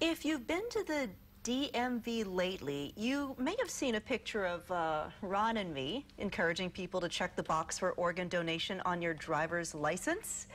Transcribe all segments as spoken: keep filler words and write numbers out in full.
If you've been to the D M V lately, you may have seen a picture of uh, Ron and me encouraging people to check the box for organ donation on your driver's license.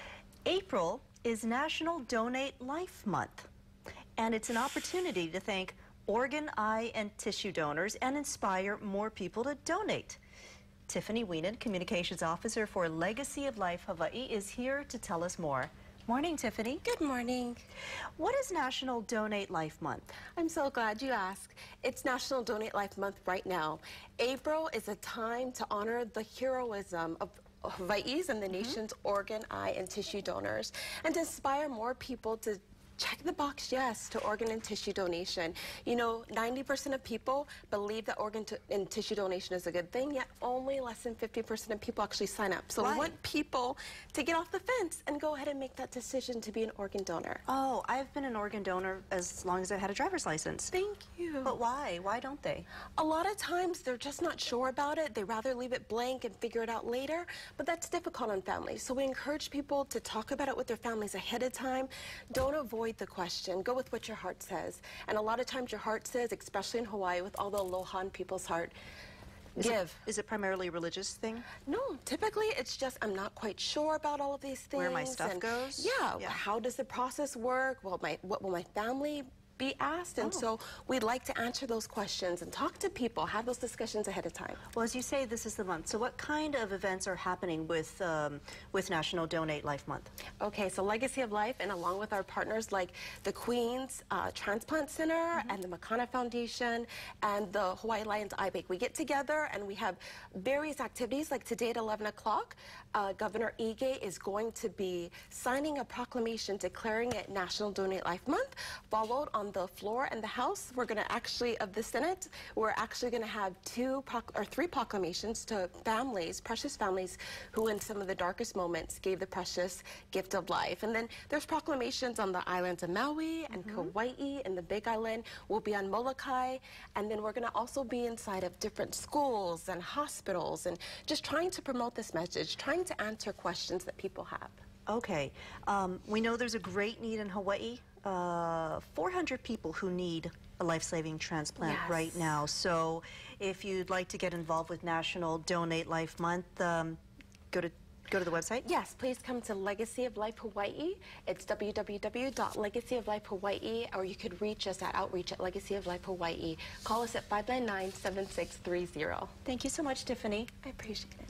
April is National Donate Life Month, and it's an opportunity to thank organ, eye, and tissue donors and inspire more people to donate. Tiffany Weenan, Communications Officer for Legacy of Life Hawaii, is here to tell us more. Morning, Tiffany. Good morning. What is National Donate Life Month? I'm so glad you asked. It's National Donate Life Month right now. April is a time to honor the heroism of Hawaii's and the mm-hmm. nation's organ, eye, and tissue donors, and to inspire more people to check the box yes to organ and tissue donation. You know, ninety percent of people believe that organ and tissue donation is a good thing, yet only less than fifty percent of people actually sign up. So Why? we want people to get off the fence and go ahead and make that decision to be an organ donor. Oh, I've been an organ donor as long as I've had a driver's license. Thank you. But why? Why don't they? A lot of times they're just not sure about it. They rather leave it blank and figure it out later, but that's difficult on families. So we encourage people to talk about it with their families ahead of time. Don't avoid the question. Go with what your heart says. And a lot of times your heart says, especially in Hawaii with all the aloha in people's heart, is give. It, is it primarily a religious thing? No, typically it's just I'm not quite sure about all of these things. Where my stuff and goes? Yeah, yeah. How does the process work? Well, my, what will my family be asked? And oh. so we'd like to answer those questions and talk to people, have those discussions ahead of time. Well, as you say, this is the month. So what kind of events are happening with, um, with National Donate Life Month? Okay, so Legacy of Life, and along with our partners like the Queens uh, Transplant Center mm-hmm. and the Makana Foundation and the Hawaii Lions Eye Bank, we get together and we have various activities. Like today at eleven o'clock, uh, Governor Ige is going to be signing a proclamation declaring it National Donate Life Month, followed on the floor and the House. We're going to actually, of the Senate, we're actually going to have two or three proclamations to families, precious families, who in some of the darkest moments gave the precious gift of life. And then there's proclamations on the islands of Maui and mm-hmm. Kauai and the Big Island. We'll be on Molokai, and then we're going to also be inside of different schools and hospitals and just trying to promote this message, trying to answer questions that people have. Okay. Um, we know there's a great need in Hawaii. Uh, four hundred people who need a life-saving transplant yes. right now. So if you'd like to get involved with National Donate Life Month, um, go to go to the website? Yes, please come to Legacy of Life Hawaii. It's w w w dot legacy of life hawaii, or you could reach us at outreach at Legacy of Life Hawaii. Call us at five nine nine, seven six three zero. Thank you so much, Tiffany. I appreciate it.